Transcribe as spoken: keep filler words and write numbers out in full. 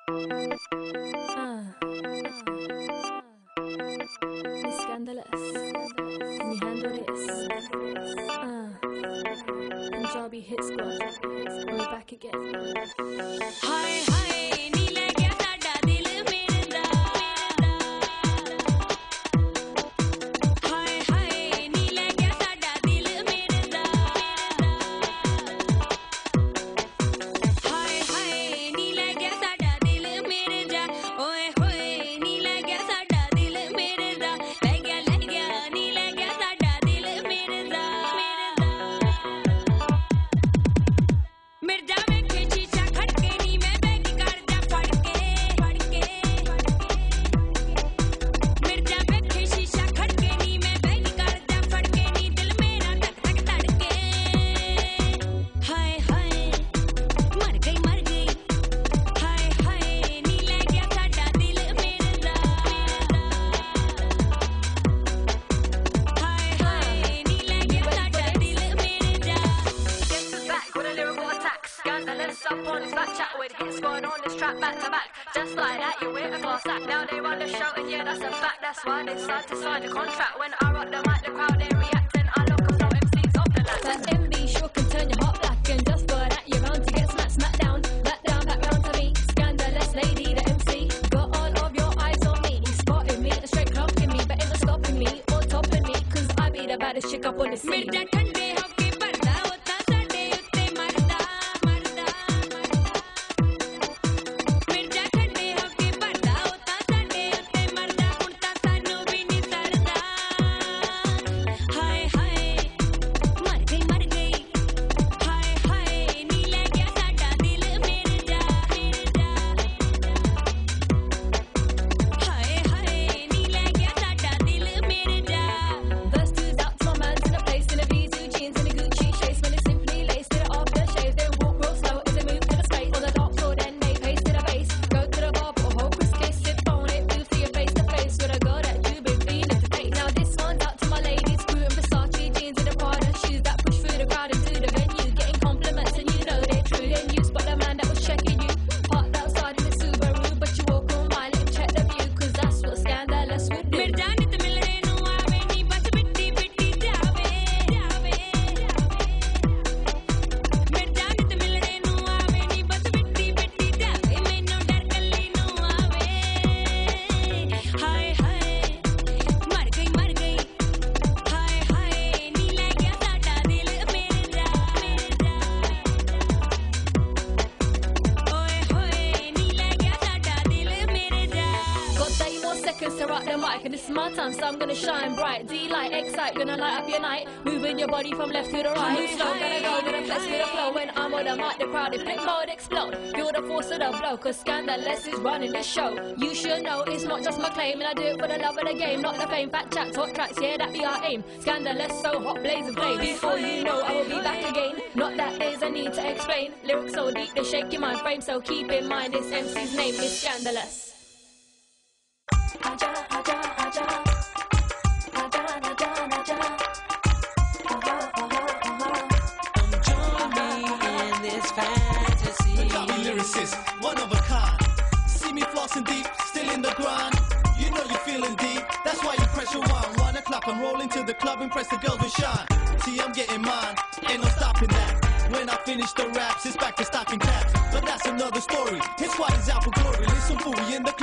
Uh, Miss Scandalous. Can you handle this? Uh, Punjabi hit squad. We're back again. Hi, hi, नी ले गया साडा दिल मेरे दा. Hi, hi, नी ले गया साडा दिल मेरे दा. Hi, hi, नी ले गया साडा दिल मेरे दा. ओए होए, नी ले गया साडा दिल मेरे दा. ले गया ले गया, नी ले गया साडा दिल मेरे दा. मिर्जा में खींची चा खड़के नी मैं बैगी कर जा फड़ के फड़ के मिर्जा में खींची चा खड़के नी मैं बैगी कर जा फड़ के नी दिल मेरा धक धक धड़के हाय हाय मर गई मर गई हाय हाय नी ले गया साडा दिल मेरे दा हाय हाय नी ले गया साडा दिल मेरे दा. Guess who's back with a lyrical attack? Scandalous up on his back chat with hits going on this track back to back. Just like that, you wait a class act. Now they run the show and yeah, that's a fact. That's why they decide to sign the contract. When I rock the mic, the crowd they react and I lock 'em so M Cs off the lat. That M B sure can turn your heart black and just for that you're bound to get smacked, smacked down, back down, back round to me. Scandalous lady, the M C, got all of your eyes on me. Spotting me, straight clocking me, but it was stopping me or topping me, 'cause I be the baddest chick up on the scene. Mirza ठंडे होके पर्दा होता साडे उत्ते मरदा मरदा मिर्जा ठंडे होके पर्दा होता साडे उत्ते मरदा हुण तां सानू भी नहीं सरदा हाय हाय मर गई मर गई हाय हाय नी ले गया साडा दिल मेरे जा मेरे जा हाय हाय नी ले गया साडा दिल मेरे जा. Verse two's out to my mans in a place in a V two jeans and a Gucci chase. When it's simply laced to the off the shave, then walk real slow as they move to the space. On the dark floor, then they pace to the base. Go to the bar, put a whole Chris case, sip on it, do for your face to face with a girl that you been feeling to date. Now this one's out to my ladies, screwing Versace jeans and the Prada shoes that push through the crowd into the venue, getting compliments and you know they're true. Then you spot the man that was checking you, parked outside in the Subaru, but you walk on mile and check the view, 'cause that's what Scandalous would do. Mirza नित मिलने नु आवे नी बस बिट्टी बिट्टी जावे जावे मिर्जा नित मिलने नु आवे नी बस बिट्टी बिट्टी जावे मैनू डर कल्ली नु आवे हाय हाय मर गई मर गई हाय हाय नी ले गया साडा दिल मेरे जा मेरे जा ओए होए नी ले गया साडा दिल मेरे जा. Got thirty more seconds to rock the mic and this is my time, so I'm gonna shine bright. D like excite, gonna light up your night, moving your body from left to the right. Move slow, gonna go, gonna flex with the flow. When I'm on the mic, the crowd in flip mode explode. Feel the force of the blow, 'cause Scandalous is running the show. You should know it's not just my claim, and I do it for the love of the game, not the fame. Fat chats, hot tracks, yeah, that be our aim. Scandalous, so hot, blazing flame. Before you know, I will be back again. Not that there's a need to explain. Lyrics so deep, they shake your mind frame, so keep in mind this M C's name is Scandalous. Aja, aja, aja. Aja, aja, aja. Aha, aha, aha. Join me in this fantasy. The Gummy lyricist, one of a kind. See me flossing deep, still in the grind. You know you're feeling deep, that's why you pressure one. Wanna clap and roll into the club, impress the girls with shine. See, I'm getting mine, ain't no stopping that. When I finish the raps, it's back to stocking caps. But that's another story. His squad is out for glory. Listen, fool, we in the